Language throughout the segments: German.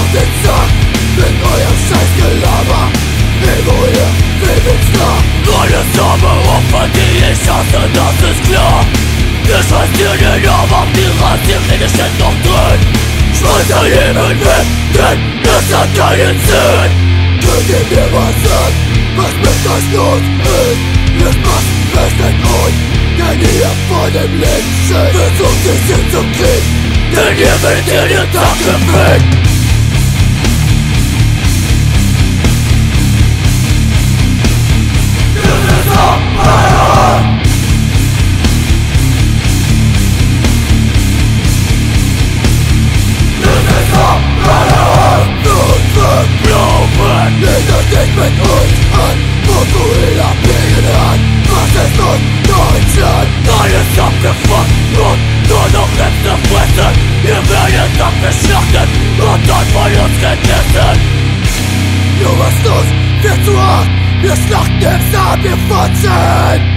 auf den Sack mit eurem Scheißgelaber. Ego, ihr Babys nah. Alles arme Opfer, die ich hasse, das ist klar. Ich schmeiß dir den Arm auf die Rasierklinge, steht noch drin. Schmeiß dein Leben weg, denn es hat keinen Sinn. Könnt ihr mir was sagen, was mit euch los ist? Jetzt macht's fest in euch, denn ihr vor dem Leben steht. Versucht sich hinzukriegen, denn ihr werdet in den Tag gefickt. Blowback, legt euch nicht mit uns an. Fukuhila biegen an. Was ist nun Deutschland? Alles abgefuckt und nur noch letzte Fresse. Ihr werdet abgeschlachtet und dann von uns gegessen. Jo, was los? Wir zu hart. Wir schlachten im Saal, wir fotzen.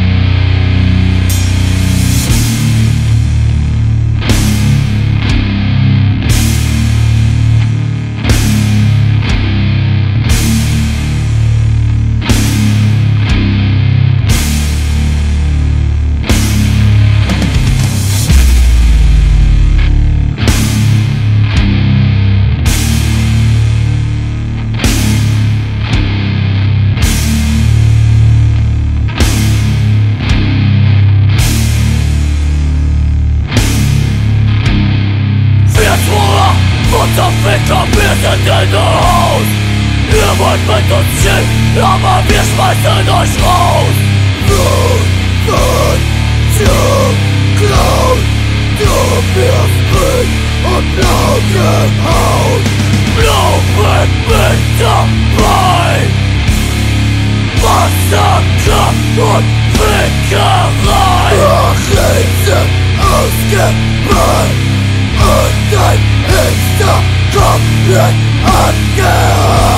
Unser Ficker, wir sind in der Haus. Ihr wollt mit uns chillen, aber wir schmeißen euch raus. Zum Clown, du wirst mit und blaue Haut. Blowback mit dabei. Massaker und Fickerei. Rinse ausgebrannt und dein Insta komplett abgehakt.